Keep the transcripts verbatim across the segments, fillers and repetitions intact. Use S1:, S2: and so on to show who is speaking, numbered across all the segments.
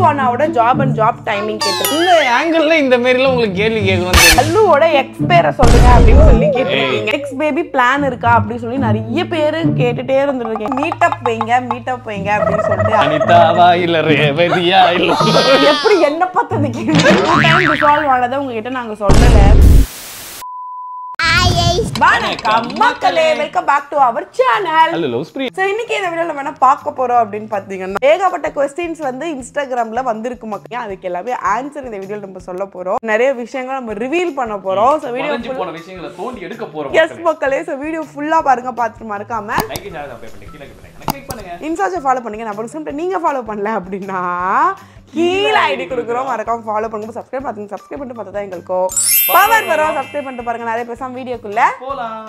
S1: அண்ணாவோட job and job timing கேட்டிருக்கீங்க.
S2: இந்த ஆங்கிள்ல இந்த மாதிரிலாம் உங்களுக்கு கேள்வி கேட்கணும்.
S1: அல்லுவோட எக்ஸ் பேரை சொல்லுங்க அப்படின்னு சொல்லி கேட்டிருக்கீங்க. எக்ஸ் பேபி பிளான் இருக்கா அப்படின்னு சொல்லி நிறைய பேரு கேட்டுட்டே இருந்திருக்கீங்க. மீட் அப் வைங்க மீட் அப் வைங்க அப்படின்னு சொல்லிட்டு
S2: அனிதாவா இல்ல ரேவதியா இல்ல
S1: எப்படி என்ன பார்த்தது கேள்வி சால்வ் ஆனதை உங்ககிட்ட நாங்க சொல்லல. வணக்கம் மக்களே, welcome back to our channel
S2: allulovespriya.
S1: So இன்னைக்கு இந்த வீடியோல நம்ம என்ன பார்க்க போறோம் அப்படின்னு பாத்தீங்கன்னா, ஏகப்பட்ட क्वेश्चंस வந்து இன்ஸ்டாகிராம்ல வந்திருக்கு மக்களே. அதுக்கு எல்லாமே ஆன்சர் இந்த வீடியோல நம்ம சொல்ல போறோம். நிறைய விஷயங்கள் நம்ம ரிவீல் பண்ண போறோம். சோ வீடியோ
S2: போன விஷயங்களை தோண்டி எடுக்க போறோம்.
S1: எஸ் மக்களே, சோ வீடியோ ஃபுல்லா பாருங்க, பார்த்துட்டு மறக்காம
S2: லைக் ஷேர் சப்ஸ்கிரைப் பண்ணி கீழ கிளிக் பண்ணுங்க.
S1: இன்ஸ்டால ஃபாலோ பண்ணுங்க. நான் சொல்றேன், நீங்க ஃபாலோ பண்ணல அப்படினா கீழ ஐடி கொடுக்குறோம், மறக்காம ஃபாலோ பண்ணுங்க. சப்ஸ்கிரைப் பண்ணுங்க. சப்ஸ்கிரைப் பண்ணிட்டு பார்த்தா தான் எங்களுக்கு பவர் வரும். சப்ஸ்கிரைப் பண்ணிட்டு பாருங்க. நிறைய பேசாம வீடியோக்குள்ள
S2: போலாம்.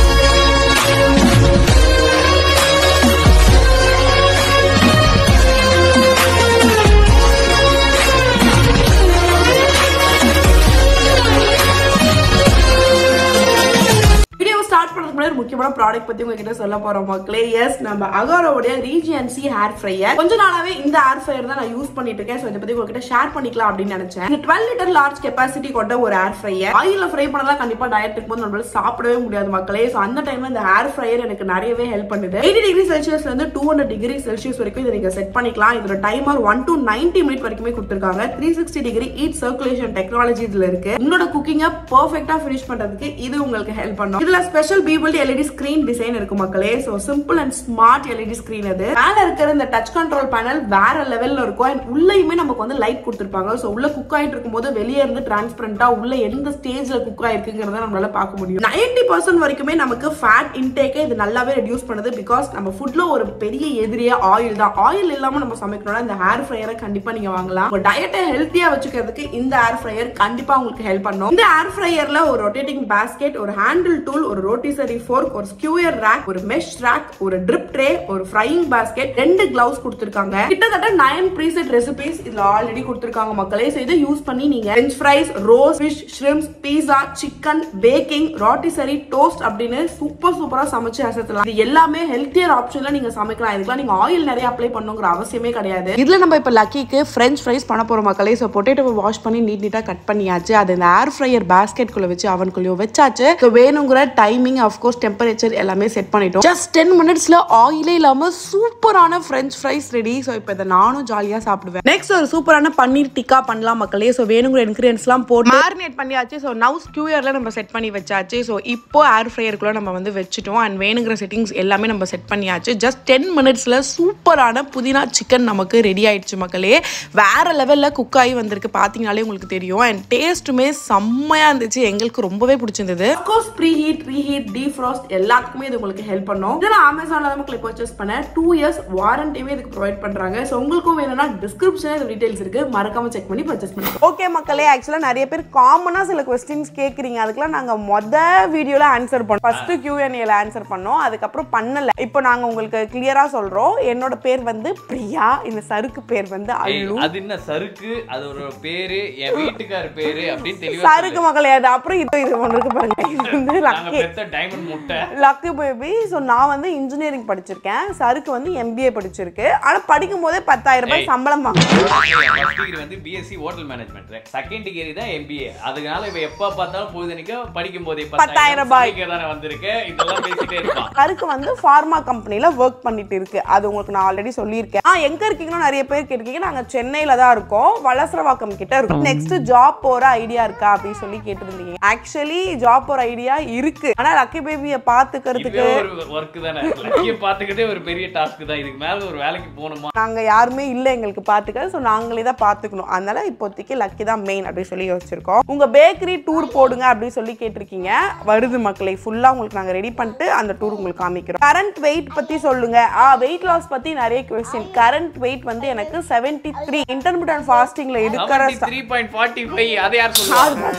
S1: முக்கியமான ப்ராடக்ட் பத்தி உங்ககிட்ட சொல்ல போறோம் மக்களே. எஸ், நம்ம அகாரோட ரீஜியன்சி ஹேர் ஃப்ரையர். கொஞ்ச நாளாவே இந்த ஹேர் ஃப்ரையர் தான் நான் யூஸ் பண்ணிட்டு இருக்கேன். சோ இத பத்தி உங்ககிட்ட ஷேர் பண்ணிக்கலாம் அப்படின்னு நினைச்சேன். இது டுவெல் லிட்டர் லார்ஜ் கெபாசிட்டி கொண்ட ஒரு ஹேர் ஃப்ரையர். ஆயில்ல ஃப்ரை பண்ணலாம் கண்டிப்பா டயட் இருக்கும்போது நம்மளால சாப்பிடவே முடியாது மக்களே. சோ அந்த டைம்ல இந்த ஹேர் ஃப்ரையர் எனக்கு நிறையவே ஹெல்ப் பண்ணுது. எயிட்டி டிகிரி செல்சியஸ்ல இருந்து டூ ஹண்ட்ரட் டிகிரி செல்சியஸ் வரைக்கும் இதை நீங்க செட் பண்ணிக்கலாம். இதோட timer one to ninety minute வரைக்குமே கொடுத்திருக்காங்க. Three sixty degree heat circulation technology இதுல இருக்கு. உங்களோட குக்கிங்க பெர்ஃபெக்ட்டா ஃபினிஷ் பண்றதுக்கு இது உங்களுக்கு ஹெல்ப் பண்ணும். இதுல ஸ்பெஷல் பீபிள்ட் எல்இடி ஸ்கிரீன் டிசைன் இருக்கு மக்களே. So simple and smart LED screen. அது மேல இருக்கிற இந்த டச் கண்ட்ரோல் பேனல் வேற லெவல்ல இருக்கும். அண்ட் உள்ளயுமே நமக்கு வந்து லைட் கொடுத்திருப்பாங்க. சோ உள்ள குக் ஆயிட்டு இருக்கும்போது வெளியே இருந்து டிரான்ஸ்பரண்டா உள்ள எந்த ஸ்டேஜ்ல குக் ஆயிருக்குங்கறத நம்மளால பார்க்க முடியும். நைன்டி பர்சன்ட் வரைக்குமே நமக்கு ஃபேட் இன்டேக்கை இது நல்லாவே ரெடியூஸ் பண்ணுது. பிகாஸ் நம்ம ஃபுட்ல ஒரு பெரிய எதிரியா ஆயில் தான். ஆயில் இல்லாம நம்ம சமைக்கணும்னா இந்த ஹேர் ஃப்ரையரை கண்டிப்பா நீங்க வாங்கலாம். உங்க டயட்டை ஹெல்த்தியா வச்சுக்கிறதுக்கு இந்த ஹேர் ஃப்ரையர் கண்டிப்பா உங்களுக்கு ஹெல்ப் பண்ணும். இந்த ஹேர் ஃப்ரையர்ல ஒரு ரொட்டேட்டிங் பாஸ்கெட், ஒரு ஹேண்டில் டூல், ஒரு ரோட்டிசரி ஃபோர்க், ஒரு ஸ்கியூயர் ரேக், ஒரு மெஷ் ரேக், ஒரு ட்ரிப் ட்ரே, ஒரு ஃப்ரையிங் பாஸ்கெட், ரெண்டு கிளவுஸ் கொடுத்திருக்காங்க. கிட்டத்தட்ட நைன் ப்ரீசெட் ரெசிபீஸ் இதுல ஆல்ரெடி கொடுத்திருக்காங்க மக்களே. சோ இதை யூஸ் பண்ணி நீங்க French fries, roast, fish, shrimps, pizza, chicken, baking, rotisserie, toast அப்படின்னு சூப்பர் சூப்பரா சமைச்சு அசத்தலாம். இது எல்லாமே ஹெல்த்தியர் ஆப்ஷன்ல நீங்க சமைக்கலாம். இதுக்கெல்லாம் நீங்க ஆயில் நிறைய அப்ளை பண்ணுங்கிற அவசியமே கிடையாது. இதுல நம்ம இப்ப லக்கிக்கு ஃப்ரெஞ்ச் ஃப்ரைஸ் பண்ண போறோம் மக்களே. சோ பொட்டேட்டோவை வாஷ் பண்ணி நீட் நீட்டா கட் பண்ணியாச்சு. அது இந்த ஏர் ஃப்ரையர் பாஸ்கெட் குள்ள வச்சு அவனுக்குள்ளேயோ வச்சாச்சு. சோ வேணுங்கிற டைமிங், ஆஃப் கோர்ஸ் டெம்பரேச்சர் எல்லாமே செட் பண்ணிட்டோம். ஜஸ்ட் டென் மினிட்ஸ்ல ஆயிலே இல்லாம சூப்பரான ஃப்ரெஞ்ச் ஃப்ரைஸ் ரெடி. சோ இப்போ இதை நானும் ஜாலியா சாப்பிடுவேன். நெக்ஸ்ட் ஒரு சூப்பரான பன்னீர் டிக்கா பண்ணலாம் மக்களே. சோ வேணுங்கிற இன்கிரியன்ஸ் எல்லாம் போட்டு மேரினேட் பண்ணியாச்சு. சோ நவ் ஸ்கியூயர்ல நம்ம செட் பண்ணி வச்சாச்சு. சோ இப்போ ஏர் ஃப்ரையருக்குள்ள நம்ம வந்து வச்சுட்டோம். அண்ட் வேணுங்கிற செட்டிங்ஸ் எல்லாமே நம்ம செட் பண்ணியாச்சு. ஜஸ்ட் டென் மினிட்ஸ்ல சூப்பரான புதினா சிக்கன் நமக்கு ரெடி ஆயிடுச்சு மக்களே. வேற லெவல்ல குக் ஆகி வந்திருக்கு. பாத்தீங்கன்னாலே உங்களுக்கு தெரியும். அண்ட் டேஸ்ட்டுமே செம்மையா இருந்துச்சு. எங்களுக்கு ரொம்பவே பிடிச்சிருந்தது. Course preheat, reheat, defrost எல்லாத்துக்குமே இது உங்களுக்கு ஹெல்ப் பண்ணும். இதெல்லாம் அமேசான்ல நமக்கு பர்ச்சேஸ் பண்ண டூ இயர்ஸ் வாரண்டியுமே இதுக்கு ப்ரொவைட் பண்றாங்க. சோ உங்களுக்கும் வேணும்னா டிஸ்கிரிப்ஷன்ல இந்த டீடைல்ஸ் இருக்கு, மறக்காம செக் பண்ணி பர்ச்சேஸ் பண்ணுங்க. ஓகே மக்களே, ஆக்சுவலா நிறைய பேர் காமனா சில क्वेश्चंस கேக்குறீங்க. அதுக்கெல்லாம் நாங்க மொத வீடியோல ஆன்சர் பண்ணோம். ஃபர்ஸ்ட் Q and A ல ஆன்சர் பண்ணோம். அதுக்கப்புறம் பண்ணல. இப்போ நாங்க உங்களுக்கு கிளியரா சொல்றோம். என்னோட பேர் வந்து பிரியா, இந்த சருக்கு பேர் வந்து அல்லு.
S2: அது என்ன சருக்கு? அது ஒரு பேரு, என் வீட்டுக்கார பேரு அப்படினு தெளிவா
S1: சருக்கு மக்களே. அது அப்புறம் இது இது ஒன்னு இருக்கு பாருங்க. இது வந்து லக்கி
S2: டைமண்ட் முட்டை,
S1: லக்கி பேபி. சோ நான் வந்து இன்ஜினியரிங் படிச்சிருக்கேன். சருக்கு வந்து M B A படிச்சிருக்கு. ஆனா படிக்கும் போதே பத்தாயிரம் ரூபாய் சம்பளம் வாங்குறாங்க.
S2: ஃபர்ஸ்ட் டிகிரி வந்து B S c hotel management, second degree தான் M B A. அதனால இவ எப்ப பார்த்தாலும் பொழுதனிக்க படிக்கும் போதே பத்தாயிரம் ரூபாய் தான வந்திருக்கு. இதெல்லாம் பேசிட்டே இருப்பான்.
S1: சருக்கு வந்து ஃபார்மா கம்பெனில வர்க் பண்ணிட்டு இருக்கு. அது உங்களுக்கு நான் ஆல்ரெடி சொல்லியிருக்கேன். ஆ எங்க இருக்கீங்கன்னு நிறைய பேர் கேட்டிருக்கீங்க. நாங்க சென்னையில தான் இருக்கோம், வலசரவாக்கம் கிட்ட இருக்கோம். நெக்ஸ்ட் ஜாப் போற ஐடியா இருக்கா அப்படின்னு சொல்லி கேட்டிருந்தீங்க. ஆக்சுவலி ஜாப் போற ஐடியா இருக்கு. ஆனா லக்கி பேபியை பாத்துக்கிறதுக்கு
S2: ஒரு வர்க் தானே. லக்கியை பாத்துக்கிட்டே ஒரு பெரிய டாஸ்க் தான். இதுக்கு மேல ஒரு வேலைக்கு போகணுமா?
S1: நாங்க யாருமே இல்ல எங்களுக்கு பாத்துக்க. சோ நாங்களே தான் பாத்துக்கணும். அதனால இப்போதைக்கு லக்கி தான் மெயின் அப்படி சொல்லி யோசிச்சிருக்கோம். உங்க பேக்கரி டூர் போடுங்க அப்படி சொல்லி கேட்டிருக்கீங்க. வருது மக்களை, ஃபுல்லா உங்களுக்கு நாங்க ரெடி பண்ணிட்டு அந்த டூர் உங்களுக்கு காமிக்கிறோம். கரண்ட் வெயிட் பத்தி சொல்லுங்க. ஆ வெயிட் லாஸ் பத்தி நிறைய क्वेश्चन. கரண்ட் வெயிட் வந்து எனக்கு செவன்டி த்ரீ. இன்டர்மிட்டன்ட் ஃபாஸ்டிங்ல இருக்கிற
S2: த்ரீ பாயிண்ட் ஃபோர்ட்டி ஃபைவ். அது யார் சொல்லுவாங்க?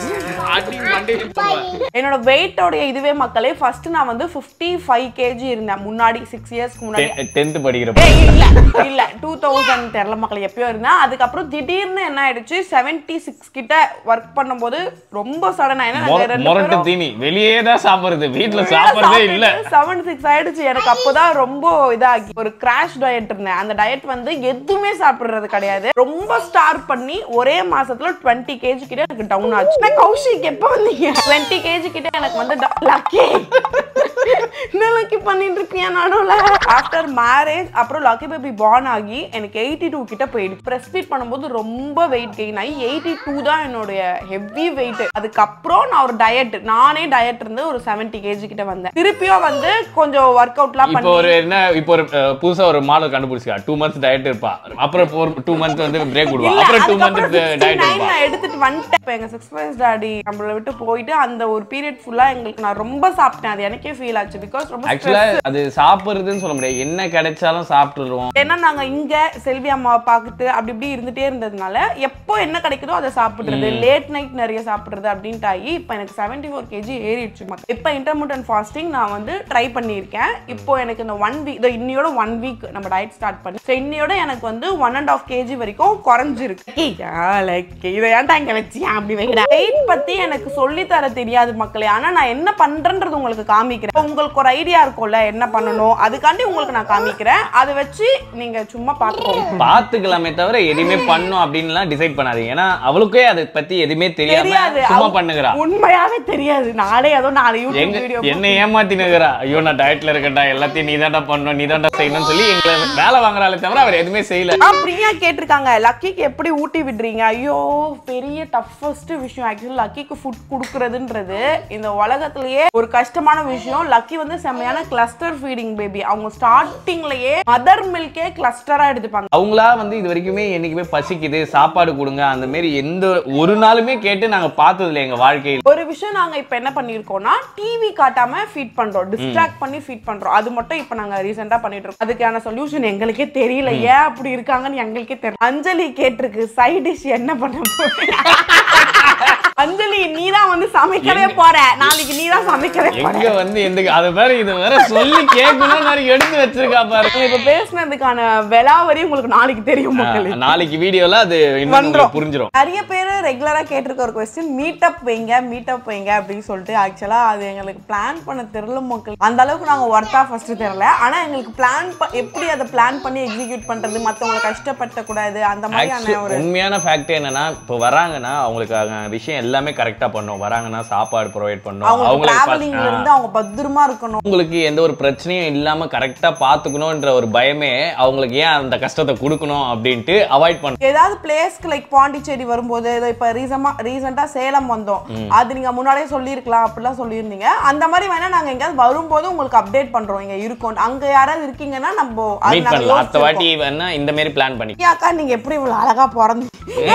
S1: என்னோட வெயிட்டோட இதுவே மக்களே ஃபர்ஸ்ட் நான் வந்து fifty-five கேஜி இருந்தேன் முன்னாடி சிக்ஸ் இயர்ஸ்க்கு முன்னாடி
S2: tenth படிக்கிறப்ப
S1: இல்ல இல்ல two thousand தெரியல மக்களே எப்பயோ இருந்தேன். அதுக்கப்புறம் திடீர்னு என்ன ஆயிடுச்சு seventy-six கிட்ட வர்க் பண்ணும்போது ரொம்ப சடனா
S2: மொரட்டு தீனி வெளியே தான் சாப்பிடுறது வீட்ல சாப்பிடுறதே இல்ல
S1: seventy-six ஆயிடுச்சு. எனக்கு அப்பதான் ரொம்ப இதாகி ஒரு கிராஷ் டயட் இருந்தேன். அந்த டயட் வந்து எதுவுமே சாப்பிடுறது கிடையாது. ரொம்ப ஸ்டார் பண்ணி ஒரே மாசத்துல twenty கேஜி கிட்ட எனக்கு டவுன் ஆச்சு. நான் கௌஷிக் எப்ப வந்தீங்க twenty கேஜி கிட்ட எனக்கு வந்து லக்கி என்ன லக்கி பண்ணிட்டு இருக்கியா நடுவுல ஆஃப்டர் மேரேஜ் அப்புறம் லக்கி பேபி பார்ன் ஆகி எனக்கு eighty-two கிட்ட போயிடுச்சு. பிரஸ்ட் ஃபீட் பண்ணும்போது ரொம்ப வெயிட் கெயின் ஆகி eighty-two தான் என்னோட ஹெவி வெயிட். அதுக்கப்புறம் நான் ஒரு டயட் நானே டயட் இருந்து ஒரு seventy கேஜி கிட்ட வந்தேன். திருப்பியும் வந்து கொஞ்சம் ஒர்க் அவுட்லாம் பண்ணி
S2: இப்போ ஒரு என்ன இப்போ ஒரு புதுசா ஒரு மாடல் கண்டுபிடிச்சா two months டயட் இருப்பா அப்புறம் two months வந்து பிரேக் விடுவா அப்புறம் two months டயட் இருப்பா.
S1: நான் எடுத்துட்டு வந்துட்டேன். இப்போ எங்க சிக்ஸ் மந்த்ஸ் டாடி நம்மள விட்டு போயிட்டு அந்த ஒரு பீரியட் ஃபுல்லா எங்களுக்கு நான் ரொம்ப சாப்பிட்டேன். அது எனக்கே ஃபீல் ஆச்சு. பிகாஸ் ரொம்ப
S2: ஆக்சுவலா அது சாப்பிடுறதுன்னு சொல்ல முடியாது. என்ன கிடைச்சாலும் சாப்பிட்டுருவோம்.
S1: ஏன்னா நாங்க இங்க செல்வி அம்மாவை பார்த்துட்டு அப்படி இப்படி இருந்துட்டே இருந்ததுனால எப்போ என்ன கிடைக்குதோ அதை சாப்பிடுறது லேட் நைட் நிறைய சாப்பிடுறது அப்படின்ட்டு ஆகி இப்போ எனக்கு seventy-four கேஜி ஏறிடுச்சு. இப்போ இன்டர்மிட்டன்ட் ஃபாஸ்டிங் நான் வந்து ட்ரை பண்ணியிருக்கேன். இப்போ எனக்கு இந்த ஒன் வீக் இன்னையோட ஒன் வீக் நம்ம டயட் ஸ்டார்ட் பண்ணி ஸோ இன்னையோட எனக்கு வந்து ஒன் அண்ட் ஆஃப் கேஜி வரைக்கும் குறைஞ்சிருக்கு. இதை ஏன்டா இங்க வச்சு அப்படி வைக்கிறேன். வெயிட் பத்தி எனக்கு சொல்லி தர தெரியாது மக்களே. ஆனா நான் என்ன பண்றேன்றது உங்களுக்கு காமிக்கிறேன். உங்களுக்கு ஒரு ஐடியா இருக்கும்ல என்ன பண்ணணும் அதுக்காண்டி உங்களுக்கு நான் காமிக்கிறேன். அதை வச்சு நீங்க சும்மா பாத்துக்கோங்க
S2: பாத்துக்கலாமே தவிர எதுவுமே பண்ணும் அப்படின்லாம் டிசைட் பண்ணாதீங்க. ஏன்னா அவளுக்கே அதை பத்தி எதுவுமே தெரியாது சும்மா பண்ணுகிறா.
S1: உண்மையாவே தெரியாது. நாளே ஏதோ நாலு யூடியூப் வீடியோ
S2: என்ன ஏமாத்தினுகிறா. ஐயோ நான் டயட்ல இருக்கேன்டா எல்லாத்தையும் நீதான்டா பண்ணணும் நீதான்டா செய்யணும்னு சொல்லி எங்களை வேலை வாங்குறாளே தவிர அவர் எதுவுமே செய்யல.
S1: பிரியா கேட்டிருக்காங்க லக்கிக்கு எப்படி ஊட்டி விடுறீங்க. ஐயோ பெரிய டஃபஸ்ட் விஷயம். ஆக்சுவலி லக்கிக்கு ஃபுட் கொடுக்கறதுன்றது இந்த உலகத்திலேயே ஒரு கஷ்டமான விஷயம். லக்கி வந்து செம்மையான கிளஸ்டர் ஃபீடிங் பேபி. அவங்க ஸ்டார்டிங்லயே மதர் மில்கே கிளஸ்டரா எடுத்துப்பாங்க.
S2: அவங்களா வந்து இது வரைக்குமே என்னைக்குமே பசிக்குது சாப்பாடு கொடுங்க அந்த மாதிரி எந்த ஒரு நாளுமே கேட்டு நாங்க பார்த்தது இல்லை எங்க வாழ்க்கையில்.
S1: ஒரு விஷயம் நாங்க இப்ப என்ன பண்ணிருக்கோம்னா டிவி காட்டாம ஃபீட் பண்றோம். டிஸ்ட்ராக்ட் பண்ணி ஃபீட் பண்றோம். அது மட்டும் இப்ப நாங்க ரீசெண்டா பண்ணிட்டு இருக்கோம். அதுக்கான சொல்யூஷன் எங்களுக்கே தெரியல. ஏன் அப்படி இருக்காங்கன்னு எங்களுக்கே தெரியல. அஞ்சலி கேட்டிருக்கு சைட் டிஷ் என்ன பண்ண போறீங்க. அஞ்சலி நீதான் வந்து சமைக்கவே போற நாளைக்கு நீதான் சமைக்கவே போற.
S2: எங்க வந்து எந்த அது வேற இது வேற சொல்லி கேட்கணும் நிறைய எடுத்து வச்சிருக்கா பாருங்க.
S1: இப்ப பேசுனதுக்கான விலாவரி உங்களுக்கு நாளைக்கு தெரியும் மக்களே.
S2: நாளைக்கு வீடியோல அது இன்னும் புரிஞ்சிரும்.
S1: நிறைய பேர் ரெகுலரா கேட்டிருக்க ஒரு क्वेश्चन மீட் அப் வைங்க மீட் அப் வைங்க அப்படின்னு சொல்லிட்டு ஆக்சுவலா அது எங்களுக்கு பிளான் பண்ண தெரியல மக்கள். அந்த அளவுக்கு நாங்க ஒர்த்தா ஃபர்ஸ்ட் தெரியல. ஆனா எங்களுக்கு பிளான் எப்படி அதை பிளான் பண்ணி எக்ஸிக்யூட் பண்றது மத்தவங்களை கஷ்டப்படுத்த கூடாது அந்த மாதிரியான ஒரு
S2: உண்மையான ஃபேக்ட் என்னன்னா இப்போ வராங்கன்னா அவங்களுக்கு விஷயம் எல்லாமே கரெக்டா பண்ணணும். வராங்கன்னா சாப்பாடு ப்ரொவைட் பண்ணணும்.
S1: அவங்க டிராவலிங்ல இருந்து அவங்க பத்திரமா இருக்கணும்.
S2: உங்களுக்கு எந்த ஒரு பிரச்சனையும் இல்லாம கரெக்டா பாத்துக்கணும்ன்ற ஒரு பயமே அவங்களுக்கு ஏன் அந்த கஷ்டத்தை கொடுக்கணும் அப்படின்ட்டு அவாய்ட் பண்ணணும்.
S1: ஏதாவது பிளேஸ்க்கு லைக் பாண்டிச்சேரி வரும்போது இப்ப ரீசமா ரீசெண்டா சேலம் வந்தோம். அது நீங்க முன்னாடியே சொல்லிருக்கலாம் அப்படிலாம் சொல்லியிருந்தீங்க. அந்த மாதிரி வேணா நாங்க எங்கேயாவது வரும்போது உங்களுக்கு அப்டேட் பண்றோம். இங்க இருக்கோம் அங்க யாராவது இருக்கீங்கன்னா நம்ம
S2: அடுத்த வாட்டி வேணா இந்த மாதிரி பிளான் பண்ணி
S1: அக்கா நீங்க எப்படி இவ்வளவு அழகா பிறந்து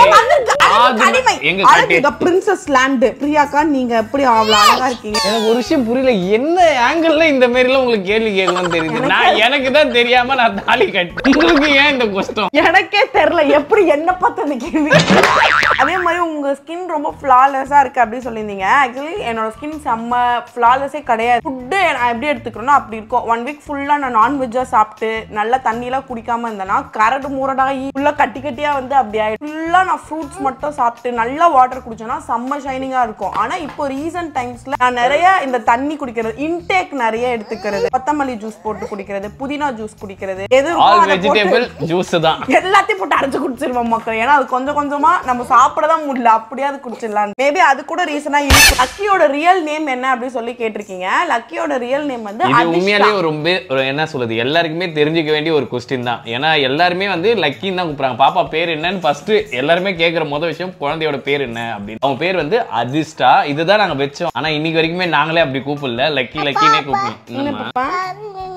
S1: பிரின்சஸ் லேண்ட் பிரியாக்கா நீங்க எப்படி அவ்வளவு அழகா இருக்கீங்க.
S2: எனக்கு ஒரு விஷயம் புரியல என்ன ஆங்கிள் இந்த மாதிரி எல்லாம் உங்களுக்கு கேள்வி கேட்கணும்னு தெரியுது. நான் எனக்கு தான் தெரியாம நான் தாலி கட்டி உங்களுக்கு ஏன் இந்த கஷ்டம்
S1: எனக்கே தெரியல எப்படி என்ன பார்த்து அந்த கேள்வி. அதே மாதிரி உங்க ஸ்கின் ரொம்ப ஃப்ளாலெஸ்ஸா இருக்கு அப்படின்னு சொல்லியிருந்தீங்க. ஆக்சுவலி என்னோட ஸ்கின் செம்ம ஃப்ளாலெஸ்ஸே கிடையாது. ஃபுட்டு நான் எப்படி எடுத்துக்கிறேன்னா அப்படி இருக்கும். ஒன் வீக் ஃபுல்லா நான் நான்வெஜ்ஜா சாப்பிட்டு நல்லா தண்ணி எல்லாம் குடிக்காம இருந்தேன்னா கரடு மூரடாகி ஃபுல்லா கட்டி கட்டியா வந்து அப்படி ஆயிடும். ஃபுல்லா நான் ஃப்ரூட்ஸ் மட்டும் சாப்பிட்டு நல்லா வாட்டர் குடிச்சேன்னா செம்ம ஷைனிங்கா இருக்கும். ஆனா இப்போ ரீசன்ட் டைம்ஸ்ல நான் நிறைய இந்த தண்ணி குடிக்கிறது இன்டேக் நிறைய எடுத்துக்கிறது. கொத்தமல்லி ஜூஸ் போட்டு குடிக்கிறது புதினா ஜூஸ் குடிக்கிறது எது
S2: வெஜிடபிள் ஜூஸ் தான்
S1: எல்லாத்தையும் போட்டு அரைச்சு குடிச்சிருவோம் மக்கள். ஏன்னா அது கொஞ்சம் கொஞ்சமா நம்ம சாப்பிடதான் முடியல அப்படியாவது குடிச்சிடலாம். மேபி அது கூட ரீசனா இருக்கு. லக்கியோட ரியல் நேம் என்ன அப்படின்னு சொல்லி கேட்டிருக்கீங்க. லக்கியோட ரியல் நேம் வந்து
S2: உண்மையாலேயே ரொம்ப என்ன சொல்றது எல்லாருக்குமே தெரிஞ்சுக்க வேண்டிய ஒரு கொஸ்டின் தான். ஏன்னா எல்லாருமே வந்து லக்கின்னு தான் கூப்பிடுறாங்க. பாப்பா பேர் என்னன்னு ஃபர்ஸ்ட் எல்லாருமே கேட்கிற முதல் விஷயம் குழந்தையோட பேர் என்ன அப்படின்னு. அவங்க பேர் வந்து அதிர்ஷ்டா. இதுதான் நாங்க வச்சோம். ஆனா இன்னைக்கு வரைக்குமே நாங்களே அப்படி கூப்பிடல. லக்கி லக்கினே கூப்பிடுவோம்.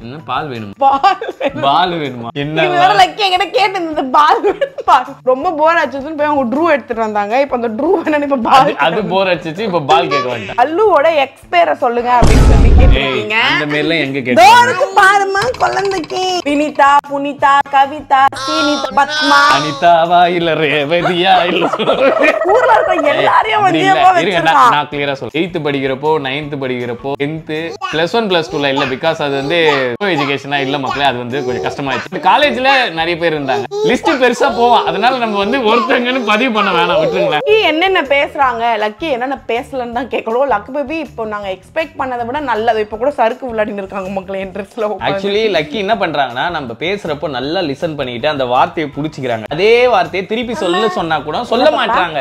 S2: என்ன பால் வேணுமா?
S1: பால்
S2: பால் வேணுமா? என்ன
S1: வேற லக்கி என்கிட்ட கேட்டு இந்த பால் பால் ரொம்ப போர் ஆச்சுன்னு போய் அவங்க ட்ரூ எடுத்துட்டு வந்தாங்க. இப்போ அந்த ட்ரூ என்னன்னு இப்ப பால்
S2: அது போர் அடிச்சிச்சு. இப்ப பால் கேட்க வேண்டாம்.
S1: அல்லுவோட எக்ஸ் பேரை சொல்லுங்க அப்படின்னு சொல்லி கேட்டிருக்கீங்க.
S2: அந்த பேர்ல எங்க கேட்டீங்க?
S1: பாருமா குழந்தைக்கு வினிதா, புனிதா, கவிதா, ஸ்ரீனிதா, பத்மா,
S2: அனிதாவா இல்ல ரேவதியா இல்ல
S1: ஊர்ல இருக்க எல்லாரையும் வந்து
S2: நான் கிளியரா சொல்றேன். எய்த் படிக்கிறப்போ நைன்த் படிக்கிறப்போ டென்த் பிளஸ் ஒன் பிளஸ் டூல இல்ல. பிகாஸ் அது வந்து எஜுகேஷனா இல்ல மக்களே. அது வந்து கொஞ்சம் கஷ்டமாயிடுச்சு. காலேஜ்ல நிறைய பேர் இருந்தாங்க. லிஸ்ட் பெருசா போவோம். அதனால நம்ம வந்து ஒருத்தங்கன்னு பதிவு பண்ண வேணாம், விட்டுருங்களேன்.
S1: என்னென்ன பேசுறாங்க லக்கி என்னென்ன பேசலன்னு தான் கேட்கணும். லக்கி பேபி இப்போ நாங்க எக்ஸ்பெக்ட் பண்ணதை விட நல்லது. இப்போ கூட சருக்கு விளையாடின்னு இருக்காங்க மக்களே இன்ட்ரெஸ்ட்ல.
S2: ஆக்சுவலி லக்கி என்ன பண்றாங்கன்னா, நம்ம பேசுறப்போ நல்லா லிசன் பண்ணிட்டு அந்த வார்த்தையை புடிச்சுக்கிறாங்க. அதே வார்த்தையை திருப்பி சொல்ல சொன்னா கூட சொல்ல மாட்டாங்க.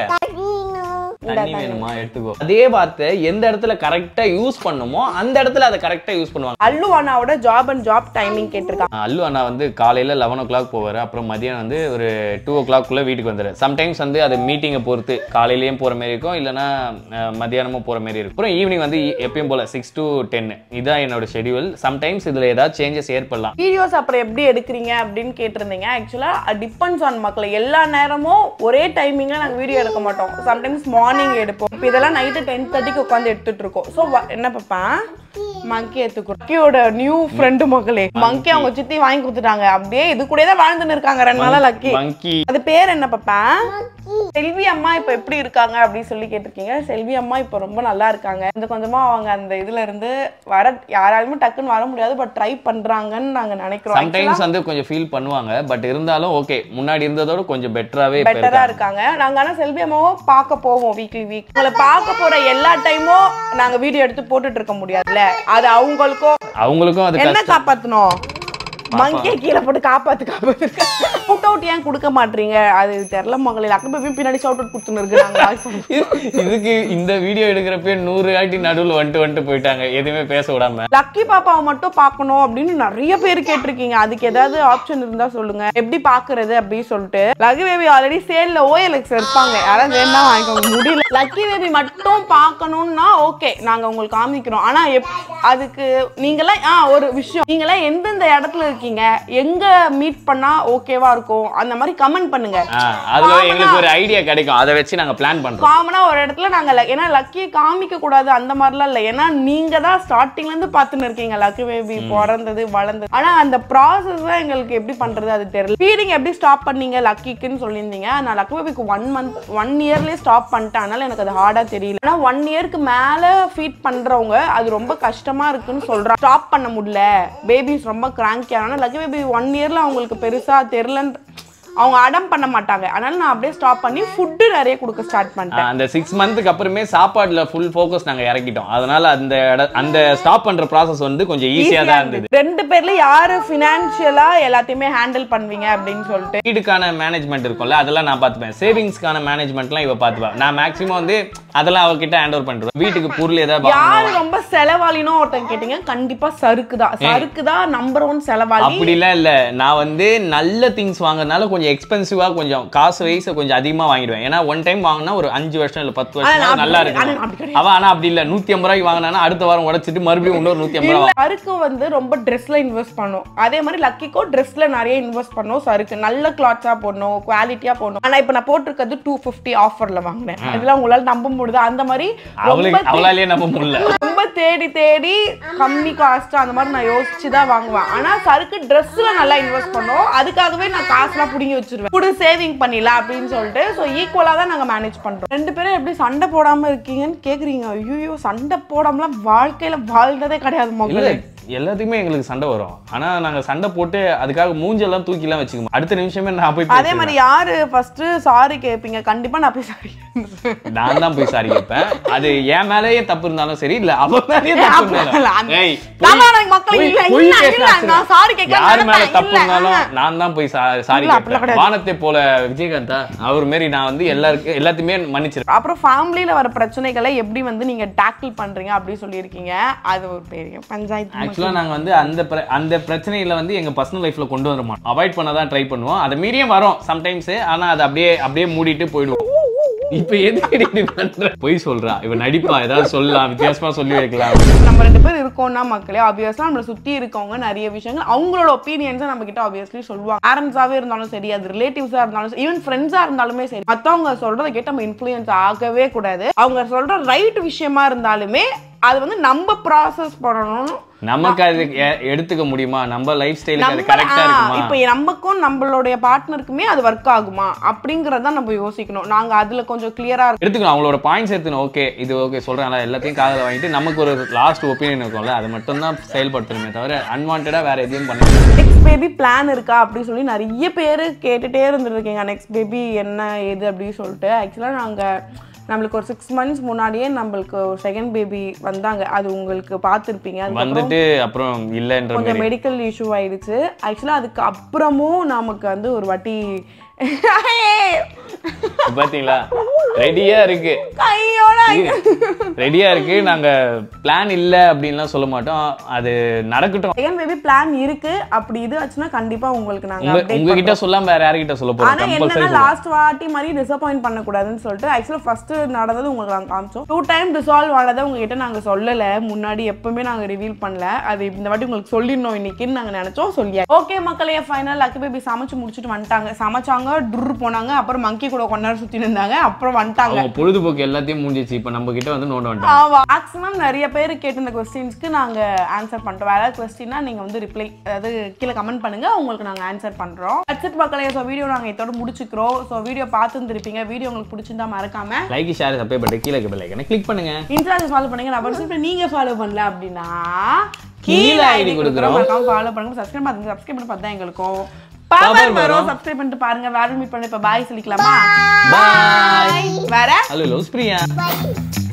S2: தண்ணி வேணுமா எடுத்துக்கோ. அதே வார்த்தை எந்த இடத்துல கரெக்டா யூஸ் பண்ணுமோ அந்த இடத்துல அதை கரெக்டா யூஸ் பண்ணுவாங்க.
S1: அல்லு அண்ணாவோட ஜாப் அண்ட் ஜாப் டைமிங் கேட்டிருக்காங்க.
S2: அல்லு அண்ணா வந்து காலையில லெவன் ஓ கிளாக் போவாரு. அப்புறம் மதியம் வந்து ஒரு டூ ஓ கிளாக் குள்ள வீட்டுக்கு வந்துரு. சம்டைம்ஸ் வந்து அது மீட்டிங்கை பொறுத்து காலையிலயும் போற மாதிரி இருக்கும், இல்லைன்னா மதியானமும் போற மாதிரி இருக்கும். அப்புறம் ஈவினிங் வந்து எப்பயும் போல சிக்ஸ் டு டென் இதான் என்னோட ஷெடியூல். சம்டைம்ஸ் இதுல ஏதாவது சேஞ்சஸ் ஏற்படலாம்.
S1: வீடியோஸ் அப்புறம் எப்படி எடுக்கிறீங்க அப்படின்னு கேட்டிருந்தீங்க. ஆக்சுவலா டிபெண்ட்ஸ் ஆன் மக்களை. எல்லா நேரமும் ஒரே டைமிங்ல நாங்க வீடியோ எடுக்க மாட்டோம். சம்டைம்ஸ் மார்னிங் எடுப்போம். இப்போ இதெல்லாம் நைட்டு டென் தேர்ட்டிக்கு உட்காந்து எடுத்துட்டு இருக்கோம். ஸோ என்ன பார்ப்பேன், மங்கி எடுத்துக்கிறோம். மங்கியோட நியூ ஃப்ரெண்டு மக்களே. மங்கி அவங்க சித்தி வாங்கி கொடுத்துட்டாங்க. அப்படியே இது கூட தான் வாழ்ந்துன்னு இருக்காங்க ரெண்டு நாளா லக்கி.
S2: மங்கி
S1: அது பேர் என்ன பாப்பேன்? செல்வி அம்மா இப்ப எப்படி இருக்காங்க அப்படின்னு சொல்லி கேட்டிருக்கீங்க. செல்வி அம்மா இப்ப ரொம்ப நல்லா இருக்காங்க. இந்த கொஞ்சமா அவங்க அந்த இதுல இருந்து வர யாராலுமே டக்குன்னு வர முடியாது. பட் ட்ரை பண்றாங்கன்னு நாங்க நினைக்கிறோம்.
S2: சம்டைம்ஸ் வந்து கொஞ்சம் ஃபீல் பண்ணுவாங்க. பட் இருந்தாலும் ஓகே, முன்னாடி இருந்ததோட கொஞ்சம் பெட்டராவே
S1: பெட்டரா இருக்காங்க. நாங்க ஆனா செல்வி அம்மாவை பார்க்க போவோம் வீக்லி வீக். உங்களை பார்க்க போற எல்லா டைமும் நாங்க வீடியோ எடுத்து போட்டுட்டு இருக்க முடியாதுல்ல. அது அவங்களுக்கும்
S2: அவங்களுக்கும் அது
S1: என்ன காப்பாத்தணும். மங்கே கீழே போட்டு காப்பாத்து காப்பாத்து ஷவுட் அவுட் ஏன் கொடுக்க மாட்டீங்க? அது தெரியல மகளே. லக்கி பேபி பின்னாடி ஷவுட் அவுட் கொடுத்துன்னு இருக்கு.
S2: இதுக்கு இந்த வீடியோ எடுக்கிறப்ப நூறு ஆட்டி நடுவில் வந்துட்டு வந்துட்டு போயிட்டாங்க, எதுவுமே பேச விடாம.
S1: லக்கி பாப்பாவை மட்டும் பார்க்கணும் அப்படின்னு நிறைய பேர் கேட்டிருக்கீங்க. அதுக்கு ஏதாவது ஆப்ஷன் இருந்தா சொல்லுங்க, எப்படி பாக்குறது அப்படின்னு சொல்லிட்டு. லக்கி பேபி ஆல்ரெடி சேல்ல ஓஎல்எக்ஸ் இருப்பாங்க, யாராவது வேணா வாங்கிக்கோங்க. முடியல லக்கி பேபி மட்டும் பார்க்கணும்னா ஓகே, நாங்க உங்களுக்கு காமிக்கிறோம். ஆனா அதுக்கு நீங்களாம் ஆ ஒரு விஷயம், நீங்களாம் எந்தெந்த இடத்துல இருக்கீங்க, எங்க மீட் பண்ணா ஓகேவா இருக்கும் அந்த மாதிரி கமெண்ட் பண்ணுங்க.
S2: அதுல எங்களுக்கு ஒரு ஐடியா கிடைக்கும். அதை வச்சு நாங்க பிளான் பண்றோம்.
S1: காமனா ஒரு இடத்துல நாங்க ஏன்னா லக்கியை காமிக்க கூடாது அந்த மாதிரிலாம் இல்ல. ஏன்னா நீங்க தான் ஸ்டார்டிங்ல இருந்து பாத்துன்னு இருக்கீங்க லக்கி பேபி பிறந்தது வளர்ந்தது. ஆனா அந்த ப்ராசஸ் தான் எங்களுக்கு எப்படி பண்றது அது தெரியல. ஃபீடிங் எப்படி ஸ்டாப் பண்ணீங்க லக்கிக்குன்னு சொல்லியிருந்தீங்க. நான் லக்கி பேபிக்கு ஒன் மந்த் ஒன் இயர்லயே ஸ்டாப் பண்ணிட்டேன். அதனால எனக்கு அது ஹார்டா தெரியல. ஆனா ஒன் இயருக்கு மேல ஃபீட் பண்றவங்க அது ரொம்ப கஷ்டமா இருக்குன்னு சொல்றாங்க. ஸ்டாப் பண்ண முடியல, பேபிஸ் ரொம்ப கிராங்கி. ஆனா லக்கி பேபி ஒன் இயர்ல அவங்களுக்கு பெருசா தெரியலன்னு அவங்க அடம் பண்ண மாட்டாங்க. அதனால நான் அப்படியே ஸ்டாப் பண்ணி ஃபுட் நிறைய கொடுக்க ஸ்டார்ட் பண்ணிட்டேன்.
S2: அந்த சிக்ஸ் மந்த்துக்கு அப்புறமே சாப்பாடுல ஃபுல் ஃபோக்கஸ் நாங்க இறக்கிட்டோம். அதனால அந்த அந்த ஸ்டாப் பண்ற ப்ராசஸ் வந்து கொஞ்சம் ஈஸியா தான் இருந்தது.
S1: ரெண்டு பேர்ல யாரு ஃபினான்ஷியலா எல்லாத்தையுமே ஹேண்டில் பண்ணுவீங்க அப்படின்னு சொல்லிட்டு.
S2: வீடுக்கான மேனேஜ்மெண்ட் இருக்கும்ல, அதெல்லாம் நான் பார்த்துப்பேன். சேவிங்ஸ்க்கான மேனேஜ்மெண்ட்லாம் இவ பார்த்துப்பேன். நான் மேக்ஸிமம் வந்து அதெல்லாம் அவகிட்ட ஹேண்ட் ஓவர் பண்றேன். வீட்டுக்கு பொருள் ஏதாவது
S1: யாரு ரொம்ப செலவாளினோ ஒருத்தன் கேட்டீங்க, கண்டிப்பா சருக்கு தான். சருக்கு தான் நம்பர் ஒன் செலவாளி.
S2: அப்படிலாம் இல்ல, நான் வந்து நல்ல திங்ஸ் வாங்குறதுனால கொஞ்சம் எக்ஸ்பென்சிவா கொஞ்சம் காசு வைஸ் கொஞ்சம் அதிகமா வாங்கிடுவேன். ஏன்னா ஒன் டைம் வாங்கினா ஒரு அஞ்சு வருஷம் இல்ல பத்து வருஷம் நல்லா இருக்கு. அவ ஆனா அப்படி இல்ல, நூத்தி ஐம்பது ரூபாய்க்கு வாங்கினா அடுத்த வாரம் உடைச்சிட்டு மறுபடியும் இன்னொரு நூத்தி ஐம்பது ரூபாய்.
S1: சருக்கு வந்து ரொம்ப ட்ரெஸ்ல இன்வெஸ்ட் பண்ணும். அதே மாதிரி லக்கிக்கோ ட்ரெஸ்ல நிறைய இன்வெஸ்ட் பண்ணும். சருக்கு நல்ல கிளாத்ஸா போடணும், குவாலிட்டியா போடணும். ஆனா இப்ப நான் போட்டிருக்கிறது டூ பிப்டி ஆஃபர்ல வாங்கினேன். அதெல்லாம் உங்களால நம்ப முடியுது? அந்த மாதிரி
S2: அவளாலேயே நம்ப முடியல.
S1: ரொம்ப தேடி தேடி கம்மி காஸ்ட் அந்த மாதிரி நான் யோசிச்சுதான் வாங்குவேன். ஆனா சருக்கு ட்ரெஸ்ல நல்லா இன்வெஸ்ட் பண்ணும். அதுக்காகவே நான் காசுலாம் புடிங்கி வச்சிருவேன், கூட சேவிங் பண்ணிடலாம் அப்படின்னு சொல்லிட்டு. ஸோ ஈக்குவலா தான் நாங்க மேனேஜ் பண்றோம். ரெண்டு பேரும் எப்படி சண்டை போடாம இருக்கீங்கன்னு கேக்குறீங்க. ஐயோ, சண்டை போடாமலாம் வாழ்க்கையில வாழ்ந்ததே கிடையாது மகளே.
S2: எல்லாத்துக்குமே எங்களுக்கு சண்டை வரும். ஆனா நாங்க சண்டை போட்டு அதுக்காக மூஞ்செல்லாம் தூக்கி எல்லாம் வச்சுக்கோம். அடுத்த நிமிஷமே நான் போய்
S1: அதே மாதிரி யாரு ஃபர்ஸ்ட் சாரி கேட்பீங்க? கண்டிப்பா நான் போய் சாரி
S2: நான் தான் போய் சாரி கேட்பேன். அது என் மேலேயே தப்பு இருந்தாலும் சரி, இல்ல அவ மேலேயே தப்பு இருந்தாலும் யார் மேல தப்பு இருந்தாலும் நான் தான் போய் சாரி கேட்பேன். வானத்தை போல விஜயகாந்தா அவர் மாதிரி நான் வந்து எல்லாருக்கும் எல்லாத்தையுமே மன்னிச்சிருக்கேன்.
S1: அப்புறம் ஃபேமிலியில வர பிரச்சனைகளை எப்படி வந்து நீங்க டாக்கிள் பண்றீங்க அப்படி சொல்லியிருக்கீங்க. அது ஒரு பெரிய பஞ்சாயத்து.
S2: ஆக்சுவலா நாங்க வந்து அந்த அந்த பிரச்சனையில வந்து எங்க பர்சனல் லைஃப்ல கொண்டு வர மாட்டோம். அவாய்ட் பண்ண தான் ட்ரை பண்ணுவோம். அதை மீறியும் வரோம் சம்டைம்ஸ். ஆனா அதை அப்படியே அப்படியே மூடிட்டு போயிடுவோம். இப்ப எதுக்கு இப்படி பண்ற? போய் சொல்றா இவ நடிப்பா, ஏதாவது சொல்லலாம், வித்தியாசமா சொல்லி வைக்கலாம்.
S1: நம்ம ரெண்டு பேர் இருக்கோம்னா மக்களே ஆப்வியஸா நம்மள சுத்தி இருக்கவங்க நிறைய விஷயங்கள் அவங்களோட ஒப்பீனியன்ஸை நம்ம கிட்ட ஆப்வியஸ்லி சொல்லுவாங்க. பேரண்ட்ஸாவே இருந்தாலும் சரி, அது ரிலேட்டிவ்ஸா இருந்தாலும், ஈவன் ஃப்ரெண்ட்ஸா இருந்தாலுமே சரி, மத்தவங்க சொல்றதை கேட்டு நம்ம இன்ஃப்ளூயன்ஸ் ஆகவே கூடாது. அவங்க சொல்ற ரைட் விஷயமா இருந்தாலுமே அது வந்து நம்ம ப்ராசஸ் பண்ணணும்.
S2: நமக்கு அது எடுத்துக்க முடியுமா, நம்ம லைஃப் ஸ்டைலுக்கு அது கரெக்ட்டா இருக்குமா,
S1: இப்போ நமக்கும் நம்மளுடைய பார்ட்னருக்குமே அது ஒர்க் ஆகுமா அப்படிங்கறத நம்ம யோசிக்கணும். நாங்க அதுல கொஞ்சம் கிளியரா
S2: எடுத்துக்கணும். அவங்களோட பாயிண்ட்ஸ் எடுத்துக்கணும். ஓகே இது ஓகே சொல்றாங்க, எல்லாத்தையும் காதுல வாங்கிட்டு நமக்கு ஒரு லாஸ்ட் ஒப்பீனியன் இருக்கும்ல, அது மட்டும் தான் செயல்படுத்தணுமே தவிர அன்வான்டா வேற எதையும் பண்ண முடியாது.
S1: நெக்ஸ்ட் பேபி பிளான் இருக்கா அப்படின்னு சொல்லி நிறைய பேர் கேட்டுட்டே இருந்துருக்கீங்க. நெக்ஸ்ட் பேபி என்ன ஏது அப்படின்னு சொல்லிட்டு ஆக்சுவலா நாங்க நம்மளுக்கு ஒரு சிக்ஸ் மந்த்ஸ் முன்னாடியே நம்மளுக்கு ஒரு செகண்ட் பேபி வந்தாங்க. அது உங்களுக்கு பார்த்துருப்பீங்க.
S2: வந்துட்டு அப்புறம் இல்லைன்ற
S1: கொஞ்சம் மெடிக்கல் இஷ்யூ ஆயிடுச்சு. ஆக்சுவலாக அதுக்கு அப்புறமும் நமக்கு வந்து ஒரு வாட்டி
S2: பாத்தீங்களா ரெடியா இருக்கு,
S1: கையோட
S2: ரெடியா இருக்கு. நாங்க பிளான் இல்ல அப்படின்லாம் சொல்ல மாட்டோம், அது நடக்கட்டும்.
S1: செகண்ட் பேபி பிளான் இருக்கு. அப்படி இது ஆச்சுன்னா கண்டிப்பா உங்களுக்கு நாங்க
S2: உங்ககிட்ட சொல்லாம வேற யார்கிட்ட சொல்ல போறோம்?
S1: ஆனா என்னன்னா லாஸ்ட் வாட்டி மாதிரி டிசப்பாயிண்ட் பண்ண கூடாதுன்னு சொல்லிட்டு ஆக்சுவலா ஃபர்ஸ்ட் நடந்தது உங்களுக்கு நாங்க காமிச்சோம். டூ டைம் டிசால்வ் ஆனதை உங்ககிட்ட நாங்க சொல்லல, முன்னாடி எப்பவுமே நாங்க ரிவீல் பண்ணல. அது இந்த வாட்டி உங்களுக்கு சொல்லிடணும் இன்னைக்குன்னு நாங்க நினைச்சோம், சொல்லியா. ஓகே மக்களே, ஃபைனல் லக்கி பேபி சமைச்சு முடிச்சுட்டு வந்துட்டாங்க. சமைச்சாங்க, டுர் போனாங்க, அப்புறம் மங்கி கூட கொஞ்ச நேரம் சுத்தி இருந்தாங்க, அப்புறம் வந்துட்டாங்க.
S2: பொழுதுபோக்கு எல்லாத்தையும் முடிஞ்சிச்சு. இப்போ நம்ம கிட்ட வந்து நோட் வந்துட்டாங்க.
S1: ஆமா, மேக்ஸிமம் நிறைய பேர் கேட்ட இந்த क्वेश्चंसக்கு நாங்க ஆன்சர் பண்றோம். வேற ஏதாவது क्वेश्चनனா நீங்க வந்து ரிப்ளை அதாவது கீழ கமெண்ட் பண்ணுங்க, உங்களுக்கு நாங்க ஆன்சர் பண்றோம். தட்ஸ் இட் மக்களே. சோ வீடியோ நாங்க இதோட முடிச்சுக்கிறோம். சோ வீடியோ பார்த்துருப்பீங்க. வீடியோ உங்களுக்கு பிடிச்சிருந்தா மறக்காம
S2: லைக், ஷேர், சப்ஸ்கிரைப் பண்ணி கீழ இருக்க பெல் ஐகானை கிளிக் பண்ணுங்க.
S1: இன்ஸ்டால ஃபாலோ பண்ணுங்க. நான் வந்து நீங்க ஃபாலோ பண்ணல அப்படினா
S2: கீழ ஐடி கொடுக்குறோம்,
S1: மறக்காம ஃபாலோ பண்ணுங்க. சப்ஸ்கிரைப் பண்ணுங்க. சப்ஸ்கிரைப் பண்ணி பார்த்தா எங்களுக்கும் பவர் வரும். சப்ஸ்கிரைப் பண்ணிட்டு பாருங்க. வேற மீட் பண்ணி இப்ப பாய் சொல்லிக்கலாமா?
S2: பாய்.
S1: வேற
S2: Allu loves Priya.